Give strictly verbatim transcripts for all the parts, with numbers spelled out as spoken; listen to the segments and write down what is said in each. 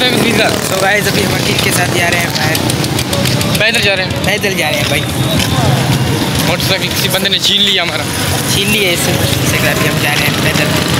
तो गाइस अभी हम अकील के साथ जा रहे हैं बाहर। पैदल जा रहे हैं पैदल जा रहे हैं भाई। मोटरसाइकिल किसी बंदे ने छीन लिया हमारा छीन लिया इससे से अभी हम जा रहे हैं पैदल।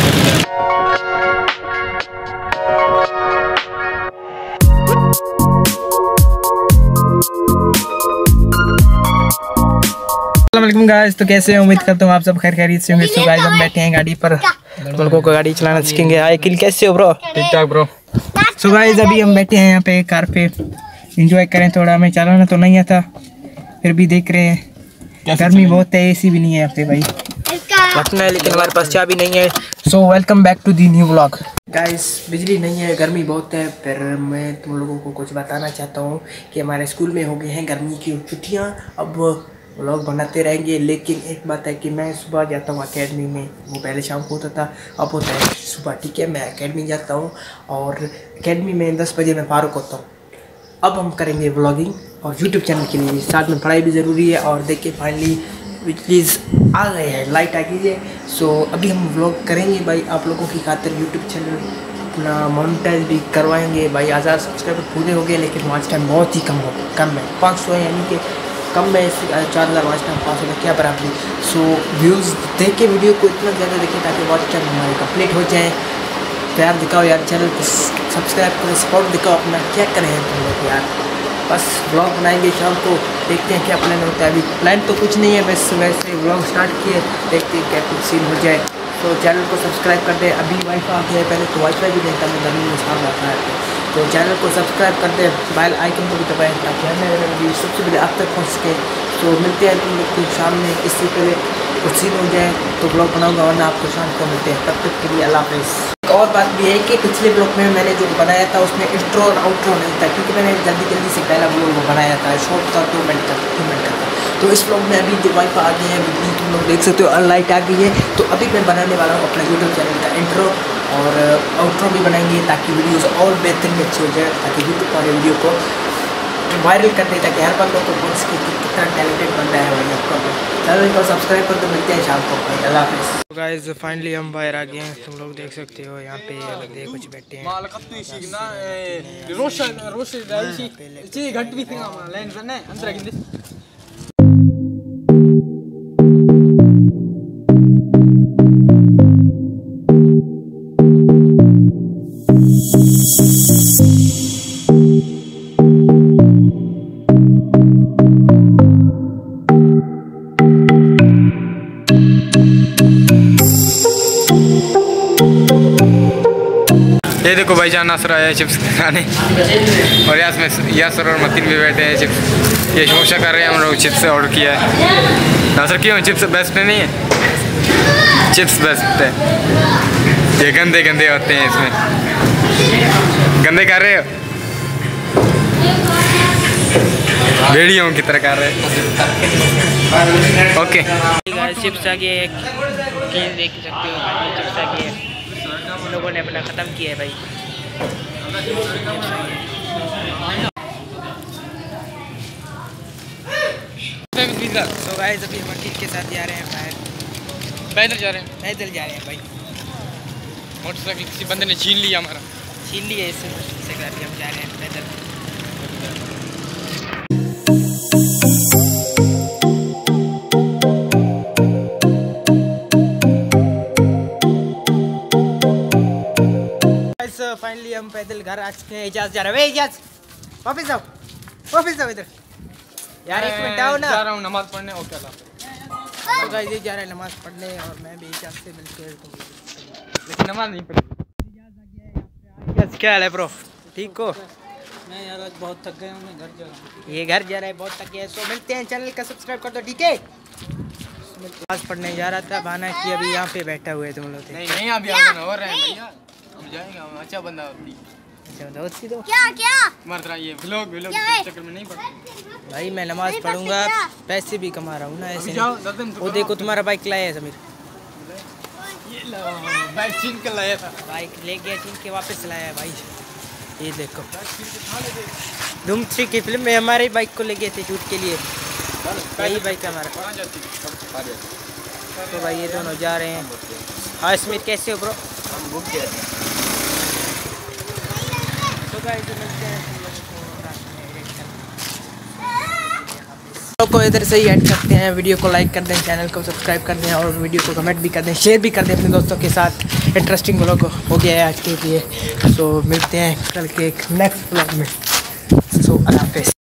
अस्सलामुअलैकुम गाइस, तो कैसे हैं? उम्मीद करता हूँ आप सब खैर खैरियत से होंगे। तो गाइस हम बैठे हैं गाड़ी पर, लोगों को गाड़ी चलाना सीखेंगे। हाय अकील, कैसे हो ब्रो? ठीक ठाक ब्रो। सो गाइस अभी हम बैठे हैं यहाँ पे कार पे, एंजॉय करें थोड़ा। हमें चलाना तो नहीं आता, फिर भी देख रहे हैं। गर्मी बहुत है, एसी भी नहीं है यहाँ पे भाई, रखना है लेकिन हमारे पास चाबी नहीं है। So welcome back to the new vlog. Guys बिजली नहीं है, गर्मी बहुत है। फिर मैं तुम लोगों को कुछ बताना चाहता हूँ कि हमारे स्कूल में हो गए हैं गर्मी की छुट्टियाँ। अब व्लॉग बनाते रहेंगे, लेकिन एक बात है कि मैं सुबह जाता हूँ एकेडमी में। वो पहले शाम को होता था, अब होता है सुबह। ठीक है, मैं एकेडमी जाता हूँ और एकेडमी में दस बजे मैं फारुक होता हूँ। अब हम करेंगे व्लॉगिंग और यूट्यूब चैनल के लिए साथ में पढ़ाई भी ज़रूरी है। और देखिए फाइनली प्लीज़ आ गए हैं, लाइट आ गई है। सो अभी हम व्लॉग करेंगे भाई आप लोगों की खातिर। यूट्यूब चैनल अपना मोनेटाइज भी करवाएंगे भाई। हज़ार सब्सक्राइबर पूरे हो गए, लेकिन वॉच टाइम बहुत ही कम हो कम है, पाँच सौ है, यानी कि कम में चार हज़ार वॉच टाइम, पाँच सौ में क्या बराबरी। सो व्यूज़ देख के वीडियो को इतना ज़्यादा देखें ताकि वॉच टाइम हमारी कंप्लीट हो जाए। प्यार दिखाओ यार, चैनल को सब्सक्राइब करो, सपोर्ट दिखाओ अपना। क्या करें तुम लोग यार, बस व्लॉग बनाएंगे शाम को, देखते हैं क्या प्लान होता है। अभी प्लान तो कुछ नहीं है, बस वैसे व्लॉग स्टार्ट किए, देखते हैं क्या कुछ सीन हो जाए। तो चैनल को सब्सक्राइब कर दे। अभी वाईफाई आ गया है, पहले तो वाईफाई भी नहीं था, मैं गर्मी में साफ आता है। तो चैनल को सब्सक्राइब कर दे, बेल आइकन को भी दबाएं ताकि हमें वीडियो सबसे पहले आप तक पहुँच सके। तो मिलते हैं तुम लोग को शाम में, इससे पहले कुछ सीन हो जाए तो ब्लॉग बनाऊंगा, वरना आपको शाम को मिलते हैं। तब तक के लिए अल्लाह हाफ़िज़। एक और बात भी है कि पिछले ब्लॉग में मैंने जो बनाया था उसमें इंट्रो और आउट्रो नहीं था, क्योंकि मैंने जल्दी जल्दी से पहला ब्लॉग बनाया था, शॉर्ट था, दो मिनट का दो मिनट का था। तो इस ब्लॉग में अभी जो वाईफाई आ गई है, बिजली तुम लोग देख सकते हो, लाइट आ गई है। तो अभी मैं बनाने वाला हूँ अपना यूट्यूब चैनल का इंट्रो और आउट्रो भी बनाएंगे, ताकि वीडियोज़ और बेहतरीन अच्छी हो जाए, ताकि यूट्यूब वाले वीडियो को वायरल कर दे, ताकि हर बंदों को पहुँच के कितना टैलेंटेड बंदा है भाई आपका। चैनल को सब्सक्राइब कर, तो मिलते हैं शाम को। अल्लाह हाफ़िज़। तो गाइस फाइनली हम बाहर आ गए हैं, तुम लोग देख सकते हो यहाँ पे ये कुछ बैठे हैं। ये देखो भाईजान नासर आया है चिप्स खाने, और यासर यासर और मतीन भी बैठे हैं चिप्स। ये शोशा कर रहे हैं, हम लोग चिप्स ऑर्डर किया है। नासर क्यों चिप्स बेस्ट नहीं है? चिप्स बेस्ट है, ये गंदे गंदे होते हैं, इसमें गंदे कर रहे हो, भेड़ियों की तरह कर रहे हैं। ओके चिप्स आ गए, देख सकते हो चिप्स आ गए, लोगों ने अपना ख़त्म किया है भाई। तो गाइस अभी हम अकील के साथ जा रहे हैं बाहर। पैदल जा रहे हैं पैदल जा रहे हैं भाई। मोटरसाइकिल किसी बंदे ने छीन लिया हमारा छीन लिया इससे से अभी हम जा रहे हैं पैदल। फाइनली हम पैदल घर आ चुके हैं। इजाज़ जा रहा है, इजाज़ वापस आओ, वापस आओ इधर यार, एक मिनट आओ ना। जा रहा हूँ नमाज पढ़ने। ओके तो गाइस ये जा रहा है नमाज पढ़ने, और मैं भी इजाज़ से मिलके, लेकिन नमाज नहीं पढ़ी। इजाज़ क्या हाल है ब्रो, ठीक हो? मैं यार आज बहुत थक गया हूँ, मैं घर जा रहा हूँ। ये घर जा रहा है, बहुत थक गया है। सो मिलते हैं, चैनल का सब्सक्राइब कर दो, ठीक है? नमाज पढ़ने जा रहा था, बहाना कि अभी यहाँ पे बैठा हुआ है तुम लोग। नहीं नहीं अभी आगे हो रहे हैं भैया, हम जाएंगे। हम अच्छा बंदा होती तो क्या क्या मरता ये व्लॉग व्लॉग चक्कर में नहीं पड़ता भाई। मैं नमाज पढ़ूंगा, पैसे भी कमा रहा हूँ ना ऐसे। नहीं। वो देखो तुम्हारा बाइक लाया है समीर, ये बाइक छीन कर लाया था, बाइक ले गया छीन के वापस लाया है भाई। ये देखो धूम थ्री की फिल्म में हमारे बाइक को ले गए थे शूट के लिए, यही बाइक है हमारा। तो भाई ये दोनों जा रहे हैं। हाँ स्मिथ कैसे हो ब्रो? हम भूख गए। गाइस मिलते हैं तुम लोगों को रात में एडिट करके। को इधर से ही ऐड करते हैं, वीडियो को लाइक कर दें, चैनल को सब्सक्राइब कर दें और वीडियो को कमेंट भी कर दें, शेयर भी कर दें अपने दोस्तों के साथ। इंटरेस्टिंग व्लॉग हो गया है आज के लिए। सो मिलते हैं कल के एक नेक्स्ट व्लॉग में। सो अल्लाह हाफ़िज़।